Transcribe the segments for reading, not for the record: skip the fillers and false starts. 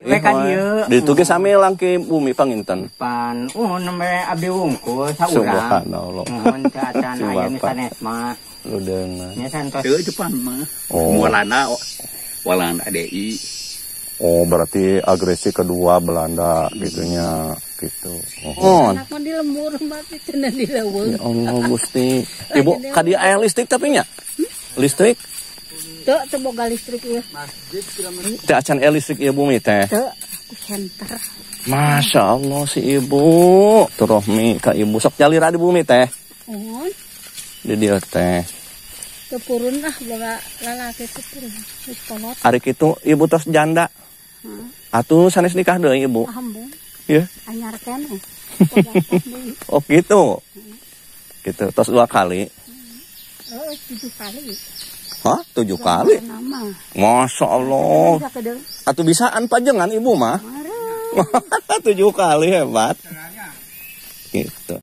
Ditu ge samilang ki bumi panginten. Pan nembe abdi wungkul saurang. Subhanallah. Mun cacan aya nu sanes mah. Ludeungan. Nya santos. Teu Jepang mah. Walanda DI. Oh, berarti agresi kedua Belanda gitunya gitu. Oh. Anak mah di lembur mati cenah di leuweung. Ya Allah Gusti. Ibu kadi aya listrik tapi nya? Listrik? Teu boga listrik ieu. Teu acan aya listrik ieu bumi teh. Teu ku senter. Masya Allah si ibu. Tuh rohmi ka ibu sok jalira di bumi teh. Mohon. Di dieu teh. Teu purun boga lalaki teu purun. Geus kolot. Ari kitu ibu tos janda. Atuh sanes nikah deui ibu. Alhamdulillah. Ieu. Anyar keneh. Oh gitu. Gitu tos 2 kali. 7 kali. Hah? 7 kali? Masya Allah. Atuh bisaan pajengan ibu mah. 7 kali hebat. Gitu.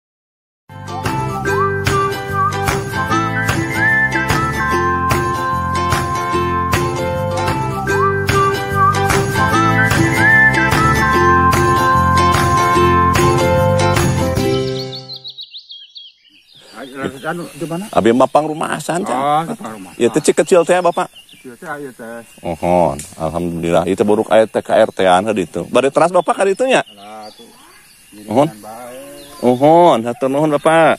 Abi Bapak rumahan teh. Oh, rumah. Ya teh kecil teh Bapak. Kecil teh aya teh. Ohon, alhamdulillah itu buruk aya teh KRT-an ditu. Bari teras Bapak ka ditu nya? Lah tuh. Ohon. Ohon, hatur nuhun Bapak.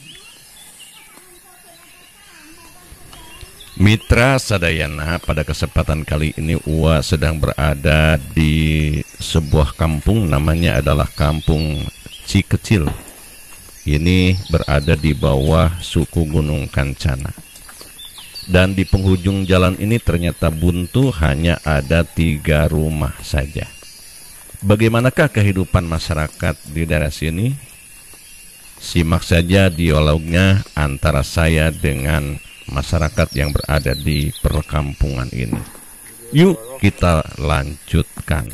Mitra Sadayana, pada kesempatan kali ini Uwa sedang berada di sebuah kampung, namanya adalah Kampung Cikecil. Ini berada di bawah suku Gunung Kancana. Dan di penghujung jalan ini ternyata buntu, hanya ada 3 rumah saja. Bagaimanakah kehidupan masyarakat di daerah sini? Simak saja dialognya antara saya dengan masyarakat yang berada di perkampungan ini. Yuk kita lanjutkan.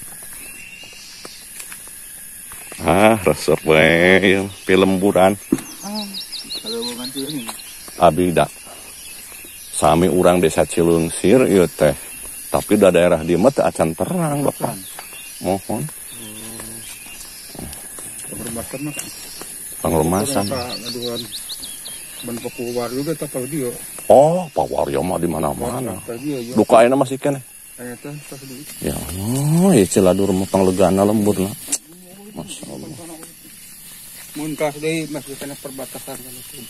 Resep we pilemburan. Abi da. Sami urang desa Cileungsir ieu teh. Tapi da daerah dieu mah teu acan terang Bapak. Mohon. Pangrumasan. Ban Pakuwar juga tapal dia. Oh, Pawaryo mah di mana-mana. Duka ayeuna masih keneh. Aya teh pas deui. Ya Allah, ya Ciladur mah panglegana lemburna. Masya Allah. Muntah deui masih kana perbatasan kana itu.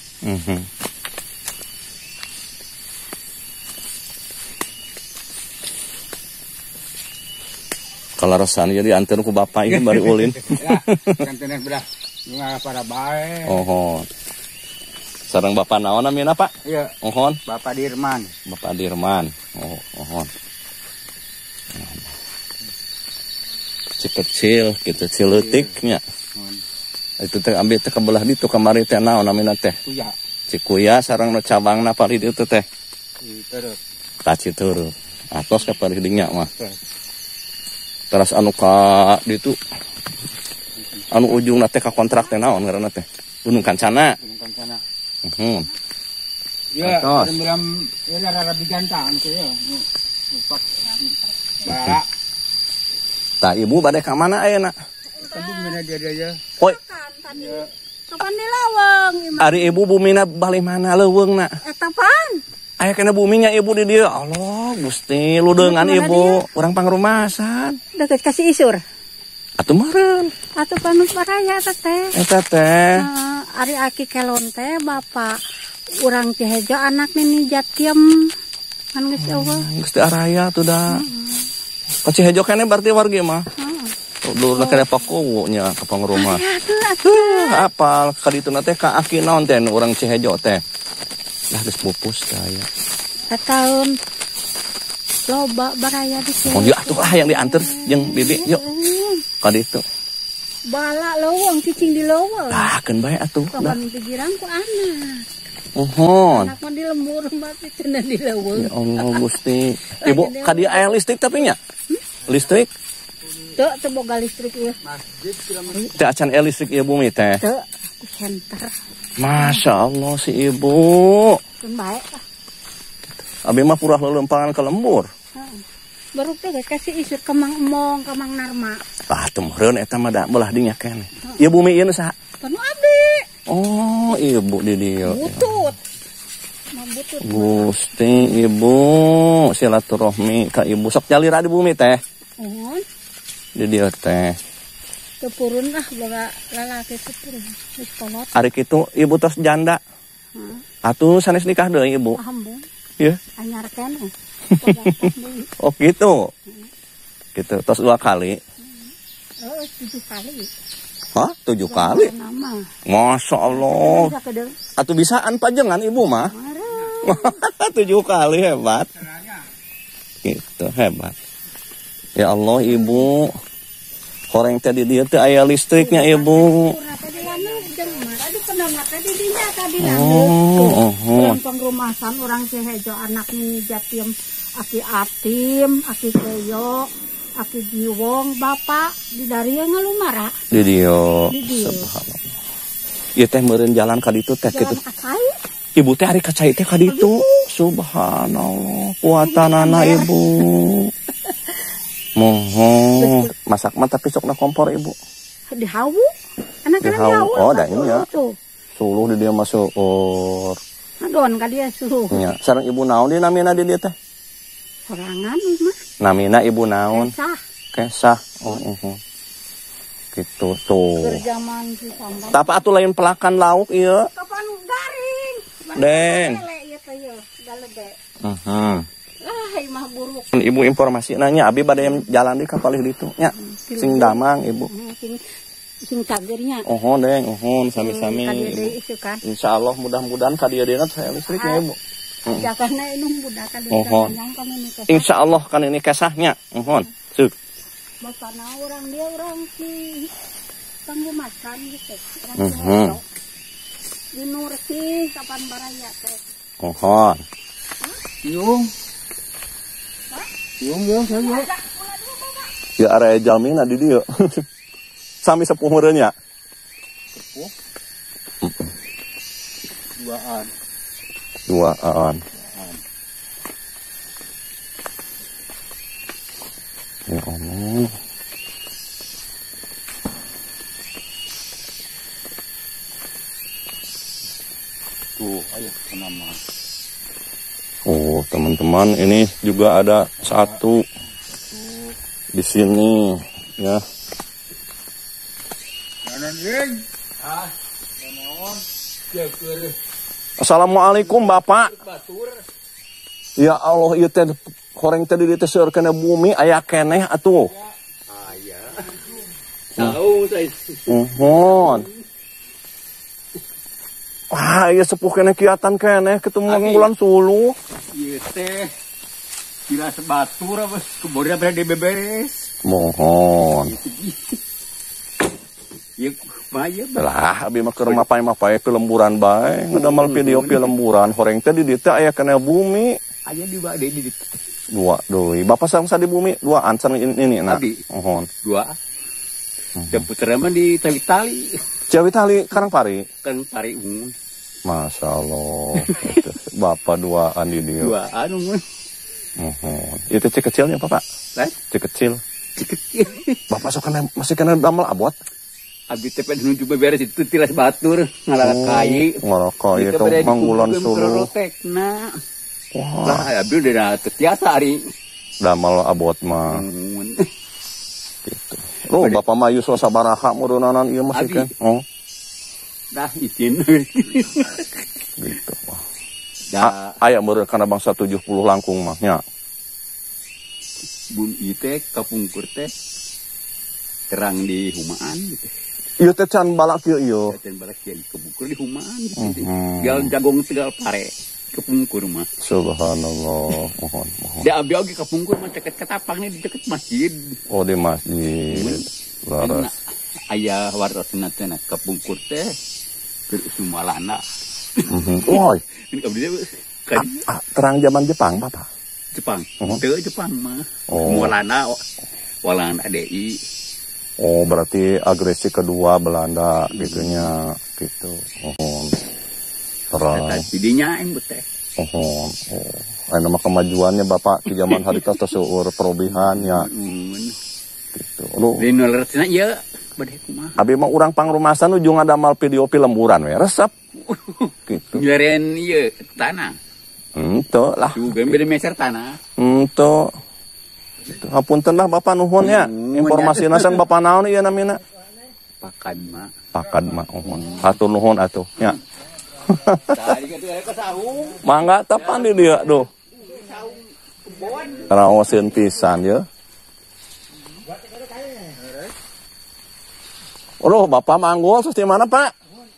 Kalau rasanya jadi antar ku bapak ini bari ulin. Ya, kantenan bedah. Nggak para bae. Ohon. Sareng bapak naon namina Pak? Iya. Ohon. Bapak Dirman. Bapak Dirman. Oh, ohon. Cikecil gitu cileutiknya. Itu teh ambil teh kebelah ditu kamari teh naon namina teh? Kuya. Cikuya sareng nu cabangna pari ditu teh. Terus. Citeureuk. Atos ka pari dinya mah. Terus anu ka ditu anu ujungna teh ka kontrak teh naon ngaranna teh? Gunung Kancana. Gunung Kancana. Ya, dalam ya rara bijantan teh ya. Ba. Tah ibu bade ka mana ayeuna? Bumina dia ya. Hoi. Kapan di lawang? Ari ibu bumina bali mana leuweungna? Eta pan? Aya kana buminya ibu di dieu. Allah, Gusti, ludeungan ibu, urang pangrumasan. Deket kasih isur. Atuh meureun. Atuh panus baraya teh. Eta teh. Ari aki kelon teh bapak urang Cihejo anak nini Jatiem. Kan geus eueuh. Gusti araya tuh da. Ka Cihejo keneh berarti wargi mah. Dulu kena Pakuwu nya ka pangrumah. Apal ka dituna teh ka aki naon teh urang Cihejo teh. Lah geus pupus teh aya. Tahun loba baraya di sini. Oh, yuk atuh yang diantar jeung bibi yuk. Ka ditu. Bala leuweung cicing di leuweung. Lah keun bae atuh. Kapan pikiran ku anak. Ohon. Anak mah di lembur mati cenah di leuweung. Ya Allah Gusti. Ibu ka dieu aya listrik tapi nya? Listrik? Teu boga listrik ieu. Teu acan aya listrik ieu bumi teh. Teu ku senter. Masya Allah si ibu. Keun bae. Abi mah purah lelempangan ke lembur. baru teh guys kasih isut ke Mang Emong, ke Mang Narma. Tah tumeureun eta mah da belah dinya keneh. Ieu bumi ieu nu saha? Panu abdi. Oh, ibu di dieu. Butut. Mah butut. Gusti ibu silaturahmi ka ibu sok jalira di bumi teh. Di dieu teh. Tepurun lah boga lalaki tepurun. Geus kolot. Ari kitu ibu tos janda. Atuh sanes nikah deui ibu. Ahambung. Ieu. Anyar keneh. Oh gitu. Gitu tos 2 kali. Oh, 7 kali. Hah? 7 kali? Nama. Masya Allah. Atuh bisaan pajengan ibu mah. 7 kali hebat. Gitu hebat. Ya Allah ibu. Horeng tadi dia teh aya listriknya ibu. Orang pengrumasan orang Cihejo anak ini Jatim Aki Atim, Aki Keyo, Aki Jiwong, Bapak di dari yang ngalumara. Di dia. Di dia. Ieu teh meureun jalan ka ditu teh kitu. Ibu teh ari kacai teh ka ditu. Subhanallah, kuatanana ibu. Mohon masak mah tapi sokna kompor ibu. Di hawu. Anak-anak di hawu. Oh, da nya. Suluh di dia masuk. Ngadon ka dia suruh. Nya, sareng ibu naon di namina di dia teh? Sorangan mah. Namina ibu naon? Kesah. Oh, gitu tuh. Kerjaman si Sambang. Tapi atuh lain pelakan lauk ieu. Kapan garing? Deng. Ieu teh ieu, galede. Lah, imah buruk. Ibu informasi nanya abi bade jalan di kapalih ditu nya. Sing damang ibu. Sing cagernya. Deng, sami-sami. Kan. Insyaallah mudah-mudahan ka dieu deuna saya listriknya ibu. Jakarna inung budak ka Insyaallah kan ini kesahnya. Ceuk. Bapana orang dia orang si panggumasan gitu. Di Nursi kapan baraya teh. Yung saya. Ya area jalmina di dieu. Sami sepuh meureun nya. Sepuh. Duaan. Ya Allah. Tuh, ayo nama. Oh, teman-teman, ini juga ada satu di sini, ya. Assalamualaikum, Bapak. Ya Allah, ieu teh horeng teh di teh seueur kana bumi aya keneh atuh. Aya. Tahu saya. Wah, ieu sepuh keneh kiatan keneh ketemu bulan suluh. Ieu teh kira sebatur apa kebodna berada beberes. Mohon. Ieu maya lah abi mah keur mapai-mapai ke lemburan bae ngadamel video ke lemburan horeng teh di dieu teh aya kana bumi. Aya di bade di dua deui. Bapak sangsa di bumi duaan sareng ini na. Mohon. Dua. Putra mah di tali. Jawi tali Karangpari. Karangpari ungun. Masya Allah. Bapak duaan di dieu. Duaan ungun. Itu cek kecilnya Bapak. Cek kecil. Bapak sok kana masih kana damel abot. Abi teh pen nuju beberes itu tilas batur ngalakai. Ngalakai itu manggulan suluh. Wah, lah abi udah tiasa hari. Damel abot mah. Gitu. Loh, Bapak mah yuswa sabaraha murunanan ieu mah kan. Dah izin. Gitu. Wah. Aya meureun kana bangsa 70 langkung mah nya. Bun teh kapungkur teh terang di humaan gitu. Ieu teh can balak ieu. Can balak ieu kapungkur di humaan gitu. Gal jagong tegal pare kapungkur mah. Subhanallah. Mohon. Da abi oge kapungkur mah deket ketapangnya di deket masjid. Oh, di masjid. Laras. Aya warosna teh kapungkur teh keur sumalana. Woi. Ini abdi terang zaman Jepang, Bapak. Jepang. Teu Jepang mah. Walana DI. Oh, berarti agresi kedua Belanda gitunya gitu. Terang. Didinya aing teh. nama kemajuannya Bapak di zaman hari itu seueur perubahannya. Gitu. Lu Di nulerna ieu bade kumaha. abi mah urang pangrumasan ujung adamal video lemburan we resep. Gitu. Ngilarian ieu tanah. Henteu lah. Juga beda meser tanah. Henteu. Gitu. Hapunten lah Bapak nuhun ya. Informasi nasan Bapak naon ieu namina? Pakad mah. Pakad mah. Hatur nuhun atuh nya. Tadi ka sahung. Mangga tepan di dia duh. Raoseun pisan ya. Aduh, Bapak manggul sus di mana, Pak?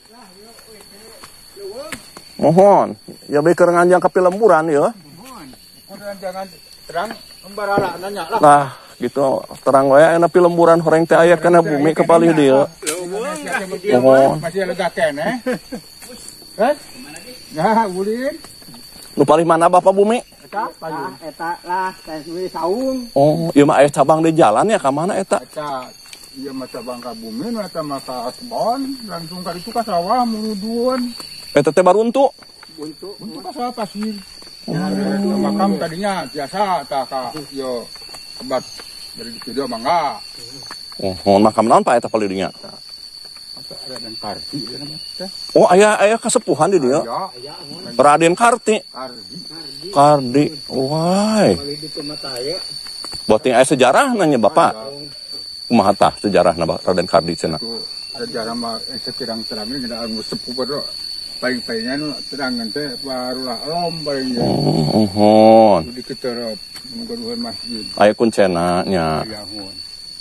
Mohon. Ya beli keur nganjang ke lemburan ya. Jangan terang embarala nanya lah. Nah, gitu terang we ena lemburan horeng teh aya kana bumi kepalih dia. Mohon. Masih lega keneh. Kan? Nah, ulin. Nu palih mana Bapak bumi? Eta lah kayak saung. Oh, ieu mah aya cabang di jalan ya ka mana eta? Eta ieu mah cabang ka bumi nu eta mah ka kebon, langsung ka ditu ka sawah muludun. Eta teh baruntu. Untuk ka sawah pasir. Makam tadinya biasa tah ka yo kebat dari ditu dia mangga. Oh, makam naon Pak eta palih dinya? Ada dan Karti namanya. Oh, aya kasepuhan di dieu. Ya, Raden Karti. Kardi. Kardi. Wai. Boting aya sejarah nanya Bapak. Kumaha tah sejarahna Raden Kardi cenah? Itu sejarah mah setirang-terangnya kita anu sepuh pada paling-palingnya nu terangan teh barulah lom paling ya. Mohon. Di keterap menggaduhan masjid. Aya kuncena nya. Ya mohon.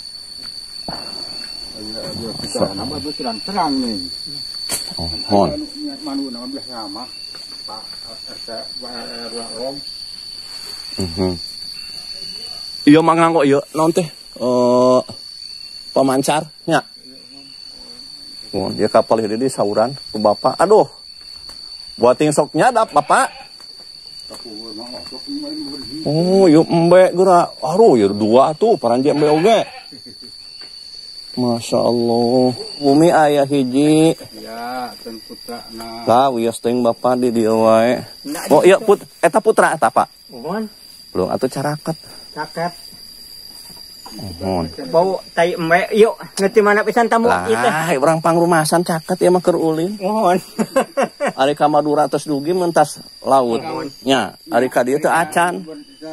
Ayo kita nama itu terang-terang nih. Mohon. Manu nama belah sama. Pak RT barulah lom. Iya manganggo ieu naon teh? Pemancar nya. Oh, dia kapal di sauran ku Bapak. Aduh. Buating sok nyadap Bapak. Oh, yuk embe geura. Aduh, yuk dua tuh paranji embe oge. Masya Allah. Bumi ayah hiji. Ya, ten putra na. Lah, wios teuing Bapak di dieu wae. Oh, iya eta putra eta Pak. Mohon. Belum atuh caraket. Caket. Mohon. Bau tai embe yuk ngerti mana pisan tamu Lah, kita. urang pangrumasan caket ya mah keur ulin. Mohon. Ari ka Madura tos dugi mentas laut. Nya, ari ka dieu teu acan.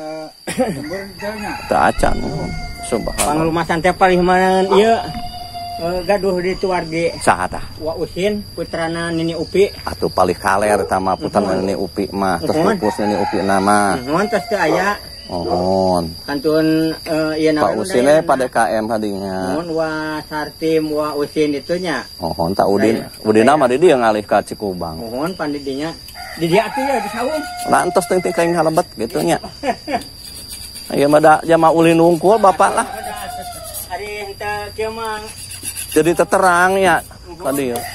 Teu acan. Subhanallah. Panglumasan teh paling mana ieu gaduh di tuargi Saha tah? Wa Usin putrana Nini Upi. Atuh palih kaler tah mah putan Nini Upi mah, tos pupus Nini Upi nama. Mohon tos teu aya. Mohon. Kantun ieu Pak Usin pada KM hadinya. Mohon Wa Sartim Wa Usin itunya. Mohon tak Udin. Udina mah di dieu ngalih ka Cikubang. Mohon pandidinya. Di dia atuh ya di saung. Lantos teuing kaing halebet gitu nya. Aya mah da jama ulin unggul Bapak lah. Ari henteu kieu mah Jadi terang ya tadi ya.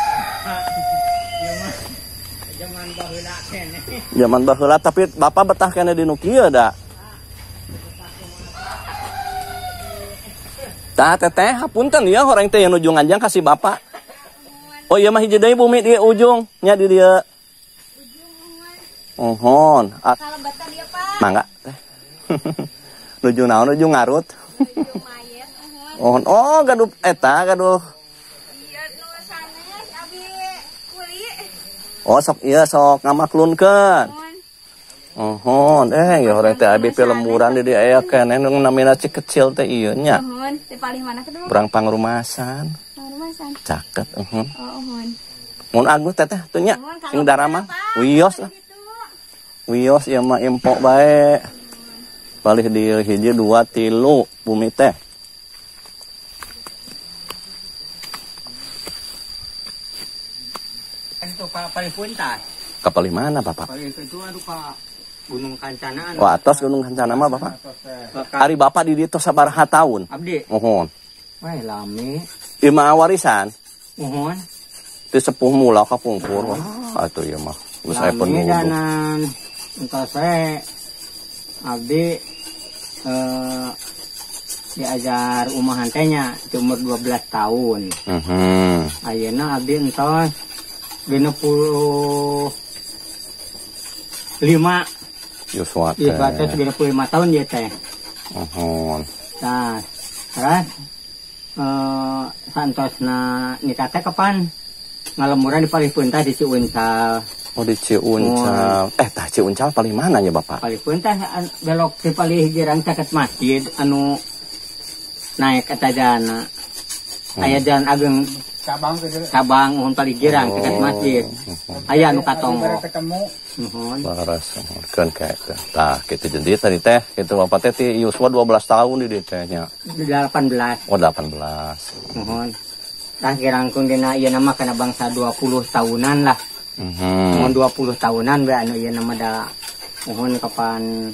zaman baheula keneh. Zaman baheula tapi Bapak betah kene di nu kieu da. Tah teteh hapunten ya horeng teh nuju nganjang kasih Bapak. Oh iya mah hiji deui bumi di ujung nya di dieu. Mohon. Kalebatan dia Pak. Mangga teh. Nuju naon nuju ngarut. Nuju mayat. Mohon. Oh gaduh eta gaduh. Iya nu sanes abi kuli. Oh sok iya sok ngamaklunkeun. Mohon. Ya horeng teh abi lemburan di dieu aya keneh nu namina cik kecil teh ieu nya. Mohon, teh paling mana kedua? Urang pangrumasan. Rumasan. Caket. Oh, mohon. Mun Agus teteh tuh nya ing darama wios lah. Gitu. Wios ya mah impok bae. Palih di hiji 2 3 bumi teh. Itu Pak paling puntas. Kapal mana Bapak? Paling itu anu ka Gunung Kancana. Oh atos Gunung Kancana mah Bapak. Ari Bapak di ditu sabaraha taun? Abdi. Mohon. Wah lami. Ieu mah warisan. Mohon. Teu sepuh mula kapungkur. Wah, atuh ieu mah. Geus aya Lami penulu. danan. Engkau saya abdi diajar umahan tehnya umur 12 tahun. Ayeuna abdi entos 25 Yuswa teh. Yuswa teh 95 tahun ya teh. Mohon. Nah, terus santosna nikah teh kapan? Ngalemuran di Palipunta di Ciuncal. Oh di Ciuncal. Tah Ciuncal paling mana ya Bapak? Palipunta belok di Palihirang caket masjid anu naik ke Tajana. Aya jalan ageng cabang uhun Palihirang caket masjid. Aya anu katongo. ketemu Nuhun. Laras kan kayak tah kitu jadi tadi teh kitu Bapak teh ti Yuswa 12 tahun di teh nya. 18. Oh 18. Nuhun. Tah kirangkung dina ieu nama kana bangsa 20 tahunan lah. Mohon 20 tahunan we anu ieu nama da mohon kapan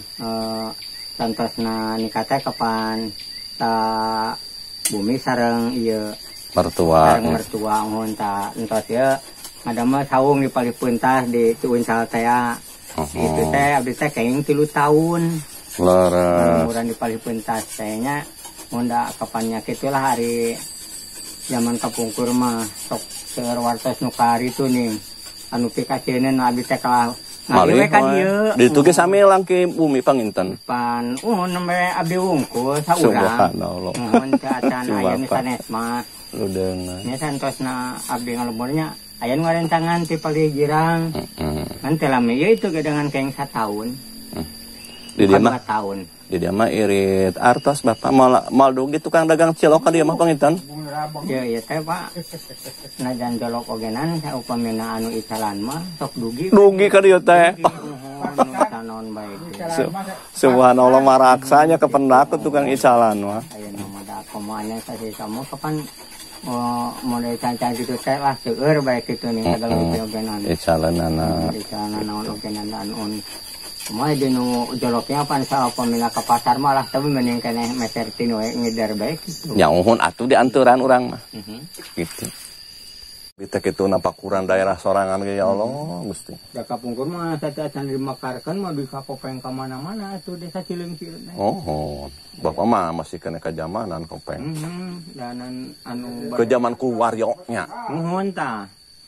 santosna nikah teh kapan ta bumi sareng ieu Mertua. sareng mertua mohon ta entos ieu ada mah saung di Palipunta di Ciuncal teh itu teh abdi teh kenging 3 tahun. Laras. Umuran di Palipunta teh nya mohon da kapannya kitulah hari zaman kapungkur mah sok seueur wartos nu kari tu nih anu pikaceunna abdi teh kalah ngaliwe ka dieu di tuge sami langke bumi panginten pan nembe abdi wungkul saurang subhanallah mohon teh acan aya nu sanes mah ludeungan nya santosna abdi ngalemurnya aya nu ngarencangan ti Palihirang kan teh lami ieu itu gadangan keng 1 tahun di dia mah 2 tahun di dia mah irit artos Bapak mal dugi tukang dagang cilok ka dia mah panginten. ya teh Pak najan jolok ogenan upamina anu icalan mah sok dugi Dugi ka dieu teh. sanon bae Subhanallah maraksanya kependak tukang icalan mah. aya nama da komoanya sasi kamu kapan model cancan gitu teh lah seueur bae kitu nih segala ogenan Icalanana. icalan naon ogenan anu semua di nu joloknya pan sa upamina ka pasar mah lah tapi mending keneh meter tinu we ngidar bae kitu Nya uhun atuh di anturan urang mah. Gitu. Kita kitu napakuran daerah sorangan ge ya Allah Gusti. da kapungkur mah teh acan dimakarkeun mah di kapopeng ka mana-mana atuh desa Cileungci. Oh, Bapak mah masih kena kejamanan kopeng. Dan anu Ke zaman ku waryo nya. nuhun ta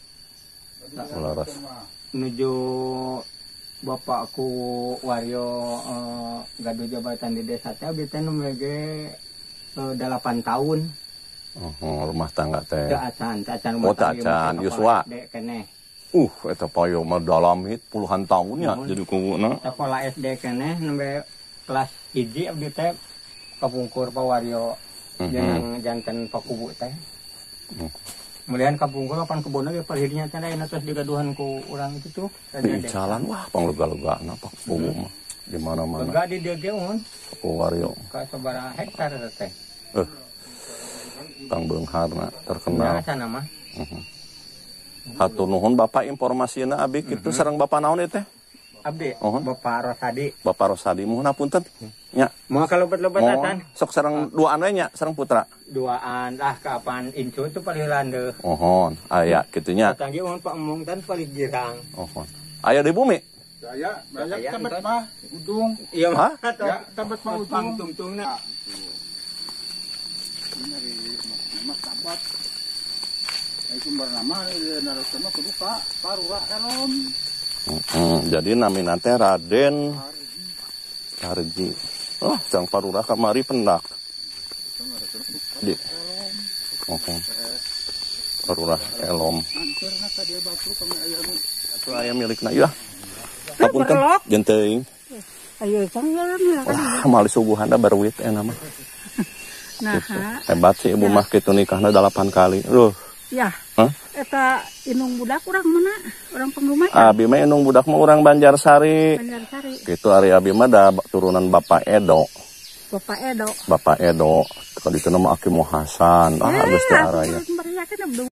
Laras. menuju bapakku wario gaduh jabatan di desa teh abdi teh numege 8 tahun. Rumah tangga teh. Teu acan Oh, teu acan, Yuswa. keneh. Eta payo mah dalam hit puluhan tahunnya jadi kunguna. Sekolah SD keneh nembe kelas 1 abdi teh kapungkur pa wario jeung janten pakubu teh. Kemudian kapungkur kapan kebona ge palihirnya teh aya terus digaduhan ku urang itu tuh. Di jalan wah panglega-legana Pak Kubu mah di mana-mana. Lega di dieu ge mun Ku wario. ka sabaraha hektar teh. Kang Beungharna Nah, terkenal. sana mah. Hatur nuhun Bapak informasinya abi kitu sareng Bapak naon ieu teh? Abdi, Oh. Bapak Rosadi. Bapak Rosadi mohon hapunten. Nya, Mau kalebet-lebetatan sok sareng duaan we nya sareng putra. duaan lah kapan incu itu paling landeuh. Mohon aya kitu nya. Tanggi mun Pak Emong tan paling girang. Mohon. Aya di bumi. saya banyak Saya tebet entot. mah udung Iya Hah? mah. ya tebet mah udung Tungtungna. dari mas tabat sumber nama narasama kudu ka parura elom Jadi namina teh Raden Harji. Oh, Cang Parura kamari pendak. Di. Oke. Parura Elom. hancurna ka dia batu kami aya nu Atuh aya milikna ieu. Hapunten jeung teuing. Ayo canggeureun Wah, mali subuhan da berwit nama. nah Hebat sih ibu mah kitu nikahna 8 kali. ya Hah? eta inung budak urang mana urang pengrumah Abi mah indung budak mah urang Banjarsari. Banjarsari Kitu ari abi mah da turunan Bapak Edo. Bapak Edo Bapak Edo. Kalau ditu nama Aki Mohasan. Geus teu araya. aku beriakeun